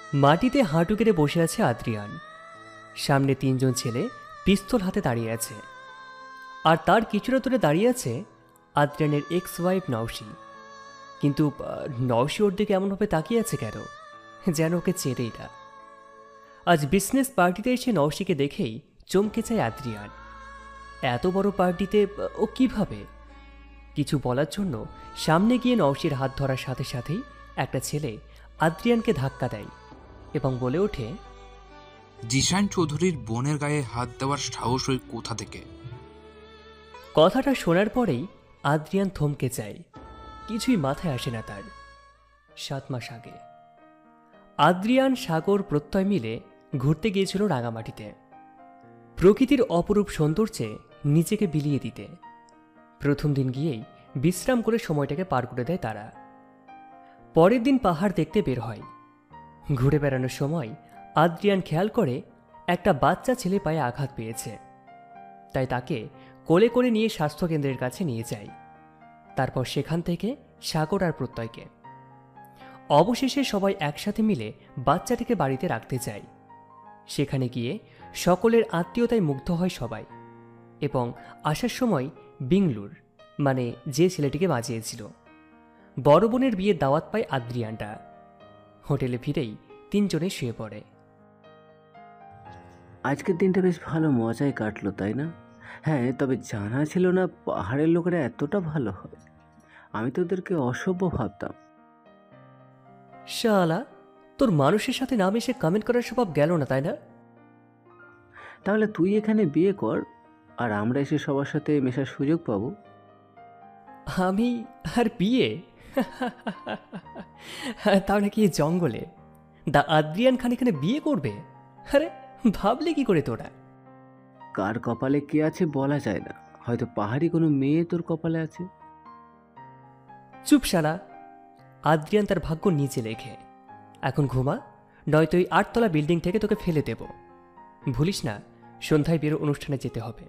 মাটিতে হাঁটু কেটে বসে আছে আদ্রিয়ান। সামনে তিনজন ছেলে পিস্তল হাতে দাঁড়িয়ে আছে, আর তার কিছুটা দূরে দাঁড়িয়ে আছে আদ্রিয়ানের এক্স ওয়াইফ নওশি। কিন্তু নওশি ওর দিকে এমনভাবে তাকিয়ে আছে কেন, যেন ওকে চেনেই না। আজ বিজনেস পার্টিতে এসে নওশিকে দেখেই চমকে যায় আদ্রিয়ান। এত বড় পার্টিতে ও কিভাবে? কিছু বলার জন্য সামনে গিয়ে নওশির হাত ধরার সাথে সাথেই একটা ছেলে আদ্রিয়ানকে ধাক্কা দেয় এবং বলে ওঠে, জিশান চৌধুরীর বোনের গায়ে হাত দেওয়ার সাহস ওই কোথা থেকে? কথাটা শোনার পরেই আদ্রিয়ান থমকে যায়। কিছুই মাথায় আসে না তার। 7 মাস আগে আদ্রিয়ান, সাগর, প্রত্যয় মিলে ঘুরতে গিয়েছিল রাঙামাটিতে, প্রকৃতির অপরূপ সৌন্দর্যে নিজেকে বিলিয়ে দিতে। প্রথম দিন গিয়েই বিশ্রাম করে সময়টাকে পার করে দেয় তারা। পরের দিন পাহাড় দেখতে বের হয়। ঘুরে বেড়ানোর সময় আদ্রিয়ান খেয়াল করে একটা বাচ্চা ছেলে পায়ে আঘাত পেয়েছে, তাই তাকে কোলে করে নিয়ে স্বাস্থ্যকেন্দ্রের কাছে নিয়ে যায়। তারপর সেখান থেকে সাগর আর প্রত্যয়কে। অবশেষে সবাই একসাথে মিলে বাচ্চাটিকে বাড়িতে রাখতে যায়। সেখানে গিয়ে সকলের আত্মীয়তায় মুগ্ধ হয় সবাই, এবং আসার সময় বিংলুর, মানে যে ছেলেটিকে বাঁচিয়েছিল, বড় বোনের বিয়ের দাওয়াত পায় আদ্রিয়ানটা। হোটেলে ফিরেই তিনজনে শুয়ে পড়ে। আজকের দিনটা বেশ ভালো মজায় কাটলো, তাই না? হ্যাঁ, তবে জানা ছিল না পাহাড়ের লোকেরা এতটা ভালো হয়। আমি তো ওদেরকে অসভ্য ভাবতাম। শালা, তোর মানুষের সাথে না মিশে কমেন্ট করার স্বভাব গেল না, তাই না? তাহলে তুই এখানে বিয়ে কর, আর আমরা এসে সবার সাথে মেশার সুযোগ পাবো। আমি আর বিয়ে? তাও নাকি এই জঙ্গলে? দা আদ্রিয়ান খান এখানে বিয়ে করবে? আরে ভাবলে কি করে তোরা? কার কপালে কে আছে বলা যায় না, হয়তো পাহাড়ি কোনো মেয়ে তোর কপালে আছে। চুপ শালা, আদ্রিয়ান তার ভাগ্য নিচে লেখে। এখন ঘুমা, নয়তো এই 8তলা বিল্ডিং থেকে তোকে ফেলে দেব। ভুলিস না, সন্ধ্যায় বেরো, অনুষ্ঠানে যেতে হবে।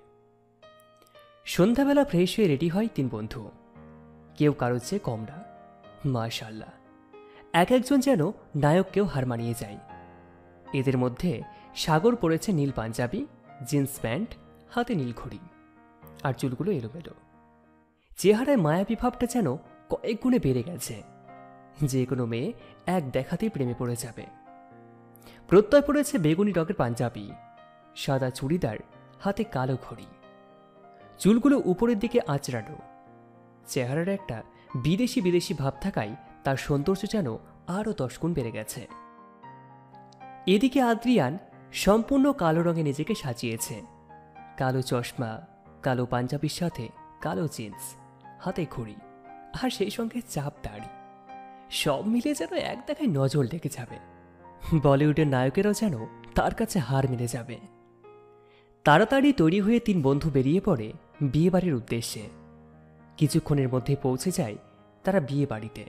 সন্ধ্যাবেলা ফ্রেশ হয়ে রেডি হয় তিন বন্ধু। কেউ কারোর চেয়ে কম না, মাশাআল্লাহ। এক একজন যেন নায়ককেও হার মানিয়ে যায়। এদের মধ্যে সাগর পরেছে নীল পাঞ্জাবি, জিন্স প্যান্ট, হাতে নীল ঘড়ি, আর চুলগুলো এলোমেলো। চেহারায় মায়াবী ভাবটা যেন কয়েক গুণে বেড়ে গেছে। যে কোনো মেয়ে এক দেখাতেই প্রেমে পড়ে যাবে। প্রত্যয় পড়েছে বেগুনি রঙের পাঞ্জাবি, সাদা চুড়িদার, হাতে কালো ঘড়ি, চুলগুলো উপরের দিকে আঁচড়ানো। চেহারার একটা বিদেশি বিদেশি ভাব থাকায় তার সৌন্দর্য যেন আরও 10 গুণ বেড়ে গেছে। এদিকে আদ্রিয়ান সম্পূর্ণ কালো রঙে নিজেকে সাজিয়েছে। কালো চশমা, কালো পাঞ্জাবির সাথে কালো জিন্স, হাতে ঘড়ি, আর সেই সঙ্গে চাপ দাড়ি। সব মিলে যেন এক দেখায় নজর লেগে যাবে। বলিউডের নায়কেরাও যেন তার কাছে হার মেনে যাবে। তাড়াতাড়ি তৈরি হয়ে তিন বন্ধু বেরিয়ে পড়ে বিয়েবাড়ির উদ্দেশ্যে। কিছুক্ষণের মধ্যে পৌঁছে যায় তারা বিয়ে বাড়িতে।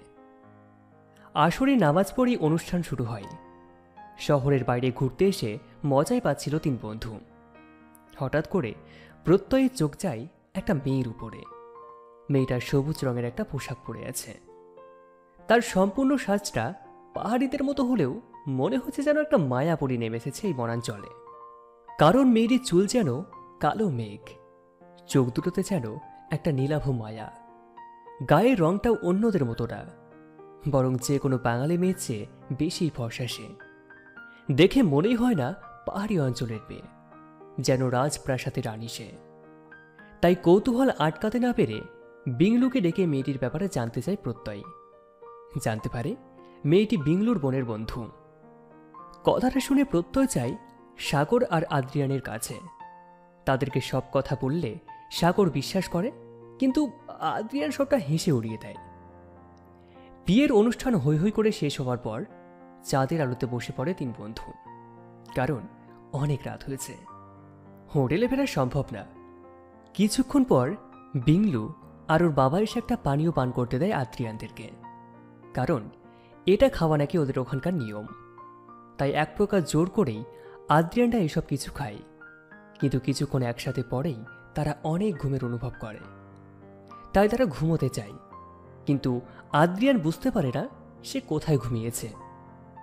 আসরে নামাজ পড়েই অনুষ্ঠান শুরু হয়। শহরের বাইরে ঘুরতে এসে মজাই পাচ্ছিল তিন বন্ধু। হঠাৎ করে প্রত্যয়ের চোখ যায় একটা মেয়ের উপরে। মেয়েটার সবুজ রঙের একটা পোশাক পরে আছে। তার সম্পূর্ণ সাজটা পাহাড়িদের মতো হলেও মনে হচ্ছে যেন একটা মায়াপরি নেমে এসেছে এই বনাঞ্চলে। কারণ মেয়েটির চুল যেন কালো মেঘ, চোখ দুটোতে যেন একটা নীলাভ মায়া। গায়ের রংটাও অন্যদের মতো না, বরং যে কোনো বাঙালি মেয়ের চেয়ে বেশি ফর্সা সে। দেখে মনেই হয় না পাহাড়ি অঞ্চলের মেয়ে, যেন রাজপ্রাসাদের রানী সে। তাই কৌতূহল আটকাতে না পেরে বিংলুকে ডেকে মেয়েটির ব্যাপারে জানতে চায় প্রত্যয়। জানতে পারে মেয়েটি বিংলুর বোনের বন্ধু। কথাটা শুনে প্রত্যয় চায় সাগর আর আদ্রিয়ানের কাছে। তাদেরকে সব কথা বললে সাগর বিশ্বাস করে, কিন্তু আদ্রিয়ান সবটা হেসে উড়িয়ে দেয়। বিয়ের অনুষ্ঠান হৈ হৈ করে শেষ হওয়ার পর চাঁদের আলোতে বসে পড়ে তিন বন্ধু। কারণ অনেক রাত হয়েছে, হোটেলে ফেরা সম্ভব না। কিছুক্ষণ পর বিংলু আর ওর বাবা এসে একটা পানীয় পান করতে দেয় আদ্রিয়ানদেরকে। কারণ এটা খাওয়া নাকি ওদের ওখানকার নিয়ম। তাই এক প্রকার জোর করেই আদ্রিয়ানরা এসব কিছু খায়। কিন্তু কিছুক্ষণ একসাথে পরেই তারা অনেক ঘুমের অনুভব করে। তাই তারা ঘুমোতে চায়, কিন্তু আদ্রিয়ান বুঝতে পারে না সে কোথায় ঘুমিয়েছে।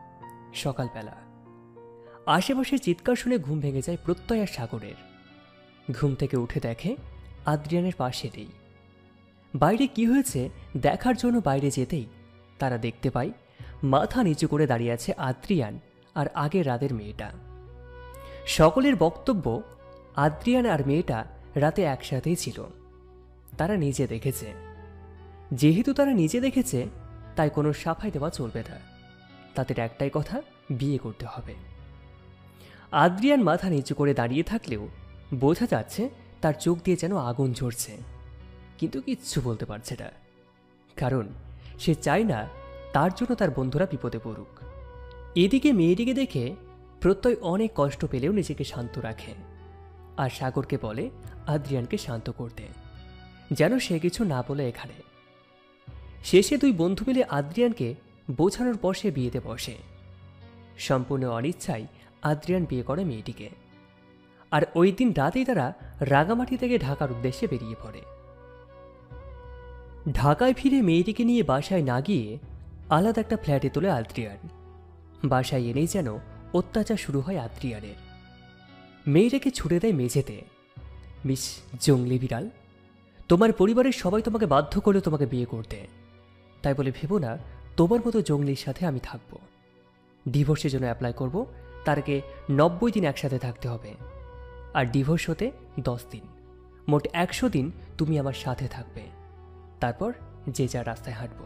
সকালবেলা আশেপাশে চিৎকার শুনে ঘুম ভেঙে যায় প্রত্যয় আর সাগরের। ঘুম থেকে উঠে দেখে আদ্রিয়ানের পাশে নেই। বাইরে কি হয়েছে দেখার জন্য বাইরে যেতেই তারা দেখতে পায় মাথা নিচু করে দাঁড়িয়ে আছে আদ্রিয়ান আর আগের রাতের মেয়েটা। সকলের বক্তব্য আদ্রিয়ান আর মেয়েটা রাতে একসাথেই ছিল। তারা নিজে দেখেছে। যেহেতু তারা নিজে দেখেছে তাই কোনো সাফাই দেওয়া চলবে না। তাদের একটাই কথা, বিয়ে করতে হবে। আদ্রিয়ান মাথা নিচু করে দাঁড়িয়ে থাকলেও বোঝা যাচ্ছে তার চোখ দিয়ে যেন আগুন ঝরছে, কিন্তু কিচ্ছু বলতে পারছে না, কারণ সে চায় না তার জন্য তার বন্ধুরা বিপদে পড়ুক। এদিকে মেয়েটিকে দেখে প্রত্যয় অনেক কষ্ট পেলেও নিজেকে শান্ত রাখে আর সাগরকে বলে আদ্রিয়ানকে শান্ত করতে, যেন সে কিছু না বলে এখানে। শেষে দুই বন্ধু মিলে আদ্রিয়ানকে বোঝানোর পর সে বিয়েতে বসে। সম্পূর্ণ অনিচ্ছায় আদ্রিয়ান বিয়ে করে মেয়েটিকে। আর ওই দিন রাতেই তারা রাঙামাটি থেকে ঢাকার উদ্দেশ্যে বেরিয়ে পড়ে। ঢাকায় ফিরে মেয়েটিকে নিয়ে বাসায় না গিয়ে আলাদা একটা ফ্ল্যাটে তোলে আদ্রিয়ান। বাসায় এনেই যেন অত্যাচার শুরু হয় আদ্রিয়ানের। মেয়েটাকে ছুড়ে দেয় মেঝেতে। মিস জঙ্গলি বিড়াল, তোমার পরিবারের সবাই তোমাকে বাধ্য করলো তোমাকে বিয়ে করতে, তাই বলে ভেবো না তোমার মতো জঙ্গলির সাথে আমি থাকবো। ডিভোর্সের জন্য অ্যাপ্লাই করব, তার আগে 90 দিন একসাথে থাকতে হবে, আর ডিভোর্স হতে 10 দিন, মোট 100 দিন তুমি আমার সাথে থাকবে। তারপর যে যার রাস্তায় হাঁটব।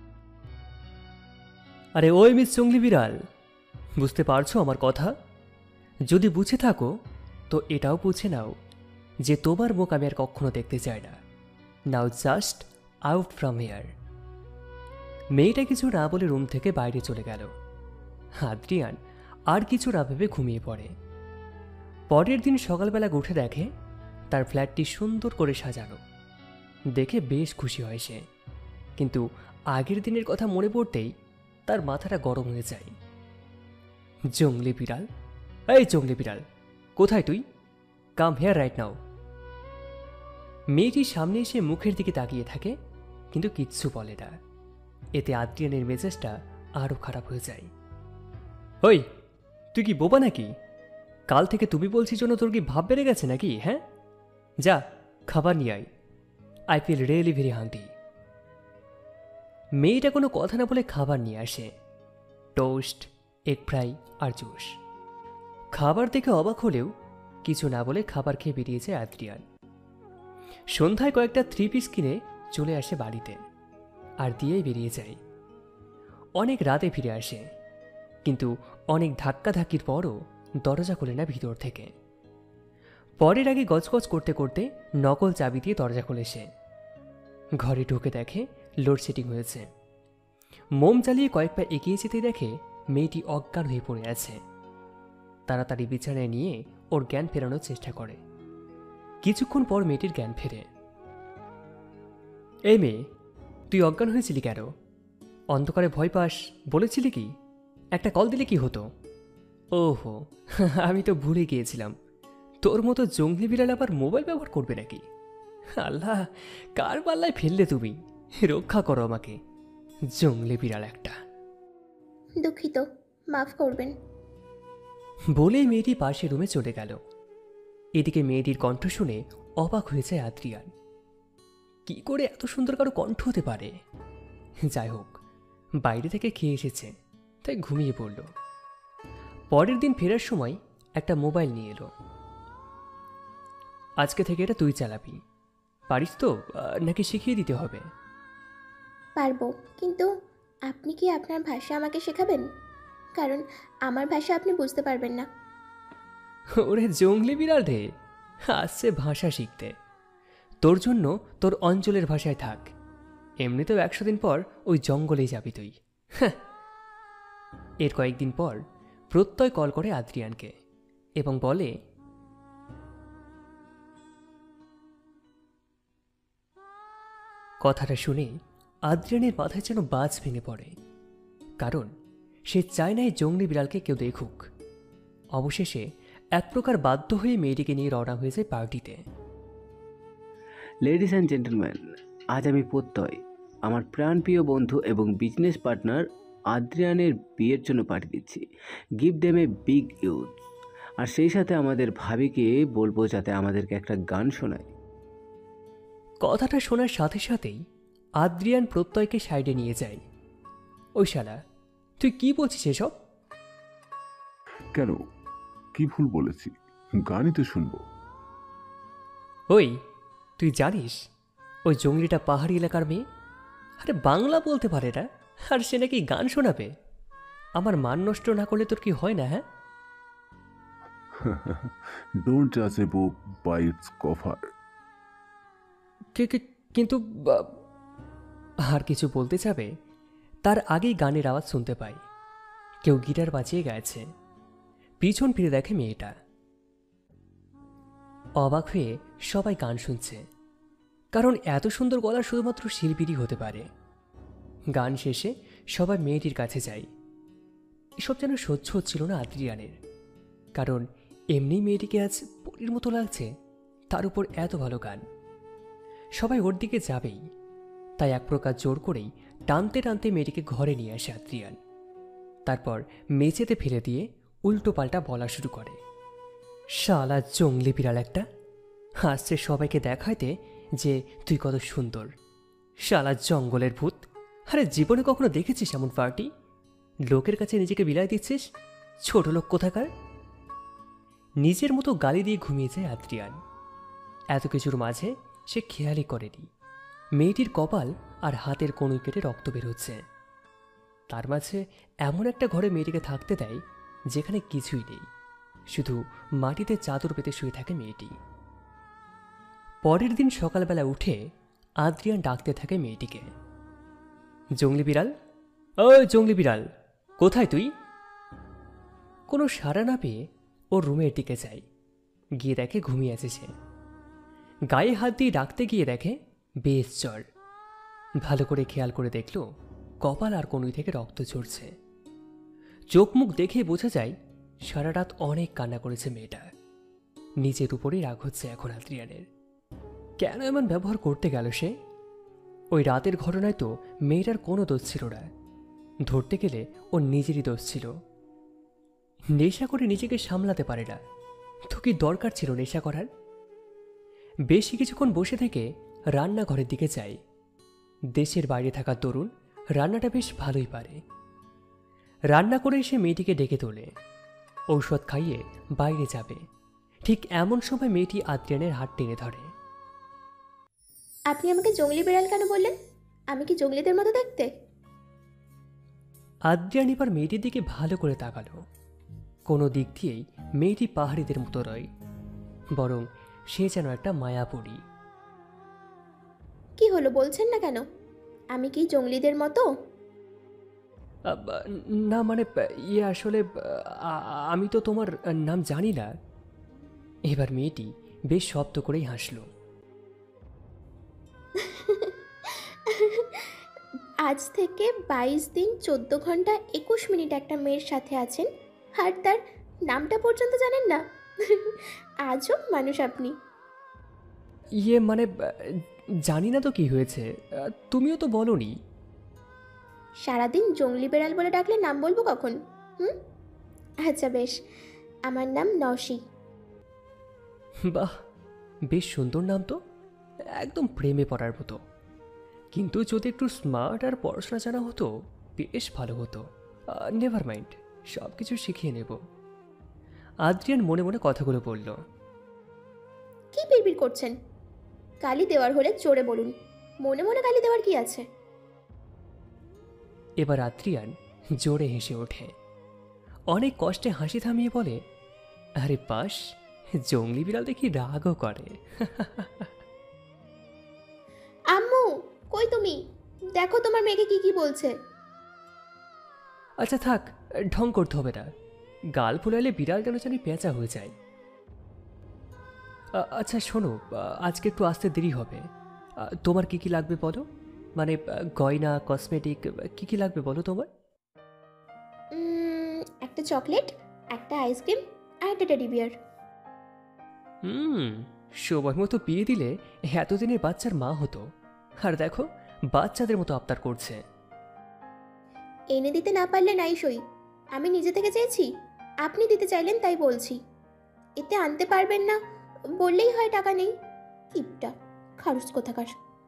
আরে ওই মিস জঙ্গলি বিড়াল, বুঝতে পারছো আমার কথা? যদি বুঝে থাকো তো এটাও বুঝে নাও যে তোমার মুখ আমি আর কখনো দেখতে চাই না। Now just out from here. মেয়েটা কিছু না বলে রুম থেকে বাইরে চলে গেল। আদ্রিয়ান আর কিছু না ভেবে ঘুমিয়ে পড়ে। পরের দিন সকালবেলা উঠে দেখে তার ফ্ল্যাটটি সুন্দর করে সাজানো। দেখে বেশ খুশি হয় সে, কিন্তু আগের দিনের কথা মনে পড়তেই তার মাথাটা গরম হয়ে যায়। জঙ্গলি বিড়াল, এই জঙ্গলি বিড়াল, কোথায় তুই? Come here right now. মেয়েটির সামনে এসে মুখের দিকে তাকিয়ে থাকে, কিন্তু কিচ্ছু বলে না। এতে আদ্রিয়ানের মেজাজটা আরও খারাপ হয়ে যায়। ওই, তুই কি বোবা নাকি? কাল থেকে তুমি বলছি জন্য তোর কি ভাব বেড়ে গেছে নাকি? হ্যাঁ, যা খাবার নিয়ে আয়। I feel really very hungry. মেয়েটা কোনো কথা না বলে খাবার নিয়ে আসে। টোস্ট, এগ ফ্রাই আর জুস। খাবার দেখে অবাক হলেও কিছু না বলে খাবার খেয়ে বেরিয়েছে আদ্রিয়ান। সন্ধ্যায় কয়েকটা 3 পিস কিনে চলে আসে বাড়িতে, আর দিয়েই বেরিয়ে যায়। অনেক রাতে ফিরে আসে, কিন্তু অনেক ধাক্কাধাক্কির পরও দরজা খোলে না ভিতর থেকে। পরের আগে গজগজ করতে করতে নকল চাবি দিয়ে দরজা খোলে সে। ঘরে ঢুকে দেখে লোডশেডিং হয়েছে। মোম জ্বালিয়ে কয়েক পা এগিয়ে যেতে দেখে মেয়েটি অজ্ঞান হয়ে পড়ে আছে। তাড়াতাড়ি বিছানায় নিয়ে ওর জ্ঞান ফেরানোর চেষ্টা করে। কিছুক্ষণ পর মেয়েটির জ্ঞান ফেরে। এই মেয়ে, তুই অজ্ঞান হয়েছিলি কেন? অন্ধকারে ভয় পাস বলেছিলি কি? একটা কল দিলে কি হতো? ওহো, আমি তো ভুলে গিয়েছিলাম। তোর মতো জঙ্গলি বিড়াল আবার মোবাইল ব্যবহার করবে নাকি? আল্লাহ, কার পাল্লায় ফেললে তুমি? রক্ষা করো আমাকে, জঙ্গলি বিড়াল একটা। দুঃখিত, মাফ করবেন। বলেই মেয়েটি পাশের রুমে চলে গেল। এদিকে মেয়েটির কণ্ঠ শুনে অবাক হয়ে যায় আদ্রিয়ান। কি করে এত সুন্দর কারো কণ্ঠ হতে পারে? যাই হোক, বাইরে থেকে খেয়ে এসেছে তাই ঘুমিয়ে পড়ল। পরের দিন ফেরার সময় একটা মোবাইল নিয়ে এলো। আজকে থেকে এটা তুই চালাবি, পারিস তো নাকি শিখিয়ে দিতে হবে? পারবো, কিন্তু আপনি কি আপনার ভাষা আমাকে শেখাবেন? কারণ আমার ভাষা আপনি বুঝতে পারবেন না। ওরে জঙ্গলি বিড়াল রে, আসছে ভাষা শিখতে। তোর জন্য তোর অঞ্চলের ভাষায় থাক, এমনিতেও 100 দিন পর ওই জঙ্গলেই যাবি তুই। এর কয়েকদিন পর প্রত্যয় কল করে আদ্রিয়ানকে এবং বলে, কথাটা শুনে আদ্রিয়ানের মাথায় যেন বাজ ভেঙে পড়ে, কারণ সে চায় না এই জঙ্গলি বিড়ালকে কেউ দেখুক। অবশেষে এক প্রকার বাধ্য হয়ে মেয়েটিকে নিয়ে রওনা হয়ে যায় পার্টিতে। লেডিস অ্যান্ড জেন্টলম্যান, আজ আমি প্রত্যয়, আমার প্রাণপ্রিয় বন্ধু এবং বিজনেস পার্টনার আদ্রিয়ানের বিয়ের জন্য পাঠিয়ে দিচ্ছি। Give them a big youth. আর সেই সাথে আমাদের ভাবিকে বলবো যাতে আমাদেরকে একটা গান শোনায়। কথাটা শোনার সাথে সাথেই আদ্রিয়ান প্রত্যয়কে সাইডে নিয়ে যায়। ওই শালা, তুই কি বলছিস এসব? কেন, কি ভুল বলেছি? গানই তো শুনবো। ওই, তুই জানিস ওই জঙ্গলিটা পাহাড়ি এলাকার মেয়ে? আরে বাংলা বলতে পারে না, আর সে নাকি গান শোনাবে? আমার মান নষ্ট না করলে তোর কি হয় না? হ্যাঁ, ডোন্ট জাজ a book by its cover. কিন্তু আর কিছু বলতে যাবে তার আগেই গানের আওয়াজ শুনতে পাই। কেউ গিটার বাজিয়ে গাইছে। পিছন ফিরে দেখে মেয়েটা। অবাক হয়ে সবাই গান শুনছে, কারণ এত সুন্দর গলা শুধুমাত্র শিল্পীরই হতে পারে। গান শেষে সবাই মেয়েটির কাছে যায়। এসব যেন সহ্য হচ্ছিল না আদ্রিয়ানের, কারণ এমনি মেয়েটিকে আজ পরীর মতো লাগছে, তার উপর এত ভালো গান। সবাই ওর দিকে যাবেই, তাই এক প্রকার জোর করেই টানতে টানতে মেয়েটিকে ঘরে নিয়ে আসে আদ্রিয়ান। তারপর মেঝেতে ফেলে দিয়ে উল্টো পাল্টা বলা শুরু করে। শালা জঙ্গলি বিড়াল একটা, হাসছে সবাইকে দেখাইতে যে তুই কত সুন্দর। শালা জঙ্গলের ভূত, আরে জীবনে কখনো দেখেছিস এমন পার্টি? লোকের কাছে নিজেকে বিলাই দিচ্ছিস, ছোট লোক কোথাকার। নিজের মতো গালি দিয়ে ঘুমিয়ে যায় আদ্রিয়ান। এত কিছুর মাঝে সে খেয়ালই করেনি মেয়েটির কপাল আর হাতের কনুই কেটে রক্ত বের হচ্ছে। তার মাঝে এমন একটা ঘরে মেয়েটিকে থাকতে দেয় যেখানে কিছুই নেই, শুধু মাটিতে চাদর পেতে শুয়ে থাকে মেয়েটি। পরের দিন সকালবেলা উঠে আদ্রিয়ান ডাকতে থাকে মেয়েটিকে। জঙ্গলি বিড়াল, ও জঙ্গলি বিড়াল, কোথায় তুই? কোনো সাড়া না পেয়ে ওর রুমের দিকে যায়। গিয়ে দেখে ঘুমিয়ে আছে সে। গায়ে হাত দিয়ে ডাকতে গিয়ে দেখে বেশ জ্বর। ভালো করে খেয়াল করে দেখল কপাল আর কনুই থেকে রক্ত ঝরছে। চোখ মুখ দেখে বোঝা যায় সারা রাত অনেক কান্না করেছে মেয়েটা। নিজের উপরেই রাগ হচ্ছে এখন আদ্রিয়ানের। কেন এমন ব্যবহার করতে গেল সে? ওই রাতের ঘটনায় তো মেয়েটার কোনো দোষ ছিল না, ধরতে গেলে ওর নিজেরই দোষ ছিল। নেশা করে নিজেকে সামলাতে পারে না, তো কি দরকার ছিল নেশা করার? বেশি কিছুক্ষণ বসে থেকে রান্নাঘরের দিকে যাই। দেশের বাইরে থাকা তরুণ রান্নাটা বেশ ভালোই পারে। রান্না করে এসে মেয়েটিকে ডেকে তোলে, ঔষধ খাইয়ে বাইরে যাবে। ঠিক এমন সময় মেয়েটি আদ্রিয়ানের হাত টেনে ধরে। আপনি আমাকে জঙ্গলি বিড়াল কেন বললেন? আমি কি জঙ্গলিদের মতো দেখতে? আদ্রিয়ান এবার মেয়েটির দিকে ভালো করে তাকালো। কোনো দিক দিয়েই মেয়েটি পাহাড়িদের মতো নয়, বরং সে যেন একটা মায়াপুরী। কি হলো, বলছেন না কেন? আমি কি জঙ্গলিদের মতো? না মানে ইয়ে আসলে আমি তো তোমার নাম জানি না। এবার মেয়েটি বেশ শব্দ করেই হাসল। আজ থেকে 22 দিন 14 ঘন্টা 21 মিনিট একটা মেয়ের সাথে আছেন, আর তার নামটা পর্যন্ত জানেন না? আজব মানুষ আপনি। ইয়ে মানে জানি না তো কি হয়েছে, তুমিও তো বলনি। সারাদিন জঙ্গলি বেড়াল বলে ডাকলে নাম বলবো কখন? আচ্ছা বেশ, আমার নাম নওশি। বাহ, বেশ সুন্দর নাম তো, একদম প্রেমে পড়ার মতো। কিন্তু যদি একটু স্মার্ট আর পড়াশোনা জানা হতো বেশ ভালো হতো। নেভার মাইন্ড, সব কিছু শিখিয়ে নেব। আদ্রিয়ান মনে মনে কথাগুলো বলল। কি বিড়বিড় করছেন? গালি দেওয়ার হলে জোরে বলুন, মনে মনে গালি দেওয়ার কি আছে? এবার আদ্রিয়ান জোরে হেসে ওঠে। অনেক কষ্টে হাসি থামিয়ে বলে, আরে পাস, জঙ্গলি বিড়াল দেখি রাগও করে। আম্মু, কই তুমি? দেখো তোমার মেয়েকে কি কি বলছে। আচ্ছা থাক, ঢং করতে হবে না। গাল ফুলাইলে বিড়াল কেন জানি পেঁচা হয়ে যায়। আচ্ছা শোনো, আজকে একটু আসতে দেরি হবে। তোমার কি কি লাগবে বলো? মানে গয়না, কসমেটিক, কি কি লাগবে বলো তোমার? একটা চকলেট, একটা আইসক্রিম আর একটা টেডি বিয়ার। সময় মতো বিয়ে দিলে এতদিনের বাচ্চার মা হতো, আর দেখো বাচ্চাদের মতো আবদার করছে। এনে দিতে না পারলে নাই সই। আমি নিজে থেকে চেয়েছি, আপনি দিতে চাইলেন তাই বলছি। এতে আনতে পারবেন না বললেই হয় টাকা নেই। কিপটা খারুস কোথাকার।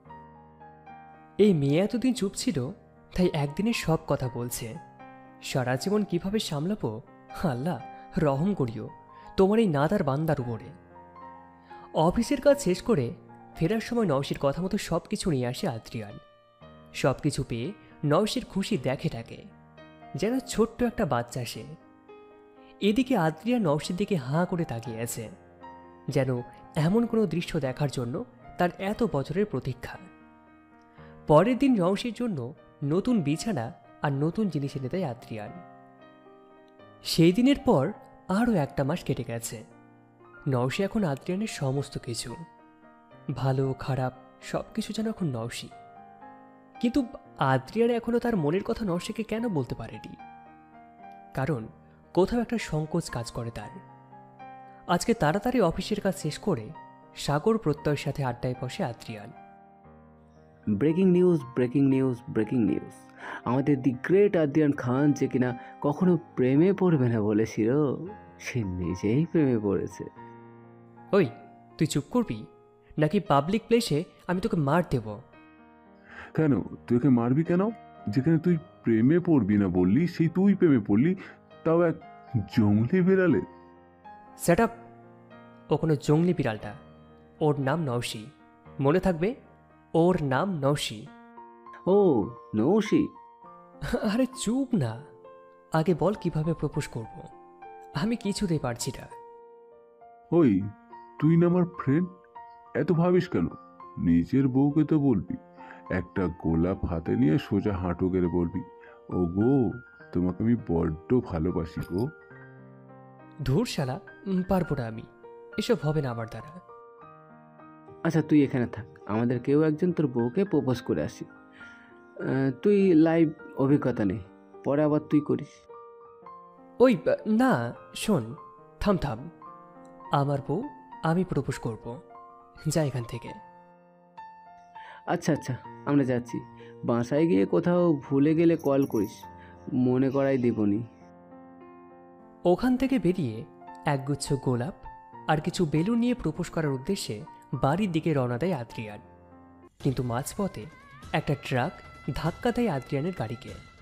এই মেয়ে এতদিন চুপ ছিল, তাই একদিনে সব কথা বলছে। সারা জীবন কিভাবে সামলাবো, আল্লাহ রহম করিও তোমার এই নাদার বান্দার উপরে। অফিসের কাজ শেষ করে ফেরার সময় নওশীর কথা মতো সব কিছু নিয়ে আসে আদ্রিয়ান। সব কিছু পেয়ে নওশীর খুশি দেখে থাকে, যেন ছোট্ট একটা বাচ্চা সে। এদিকে আদ্রিয়ান নওশীর দিকে হাঁ করে তাকিয়ে আছে, যেন এমন কোনো দৃশ্য দেখার জন্য তার এত বছরের প্রতীক্ষা। পরের দিন নওশীর জন্য নতুন বিছানা আর নতুন জিনিস এনে দেয় আদ্রিয়ান। সেই দিনের পর আরও একটা মাস কেটে গেছে। নওশী এখন আদ্রিয়ানের সমস্ত কিছু, ভালো খারাপ সব কিছু যেন এখন নওশী। কিন্তু আদ্রিয়ান এখনও তার মনের কথা নওশীকে কেন বলতে পারেনি? কারণ কোথাও একটা সংকোচ কাজ করে তার। আজকে তাড়াতাড়ি অফিসের কাজ শেষ করে সাগর প্রত্যয়ের সাথে আড্ডায় বসে Adrian. Breaking news, breaking news, breaking news. আমাদের দি গ্রেট আদ্রিয়ান খান যে কিনা কখনো প্রেমে পড়বে না বলেছিল, সে নিজেই প্রেমে পড়েছে। ওই তুই চুপ করবি, নাকি পাবলিক প্লেসে আমি তোকে মার দেব? কেন তোকে মারবি কেন? যেখানে তুই প্রেমে পড়বি না বললি, সেই তুই প্রেমে পড়লি, তাও এক জঙ্গলি বিড়ালে। Set up! ও কোনো জঙ্গলি বিড়ালটা, ওর নাম নওশী, মনে থাকবে, ওর নাম নওশী। ও নৌশি, আরে চুপ না, আগে বল কিভাবে প্রপোজ করব। আমি কিছুতেই পারছি না। ওই তুই না আমার ফ্রেন্ড, এত ভাবিস কেন? নিজের বউকে তো বলবি, একটা গোলাপ হাতে নিয়ে সোজা হাঁটু গেড়ে বলবি, ও গো তোমাকে আমি বড্ড ভালোবাসি গো। ধুর শালা, পারবো না আমি, এসব হবে না আমার দ্বারা। আচ্ছা তুই এখানে থাক, আমাদের কেউ একজন তোর বউকে প্রপোজ করে আসি। তুই লাইভ অভিজ্ঞতা নেই, পরে আবার তুই করিস। ওই না, শোন, থাম থাম, আমার বউ, আমি প্রপোজ করব, যা এখান থেকে। আচ্ছা আচ্ছা, আমরা যাচ্ছি। বাসায় গিয়ে কোথাও ভুলে গেলে কল করিস, মনে করাই দেবনি। ওখান থেকে বেরিয়ে একগুচ্ছ গোলাপ আর কিছু বেলুন নিয়ে প্রপোজ করার উদ্দেশ্যে বাড়ির দিকে রওনা দেয় আদ্রিয়ান। কিন্তু মাঝপথে একটা ট্রাক ধাক্কা দেয় আদ্রিয়ানের গাড়িকে।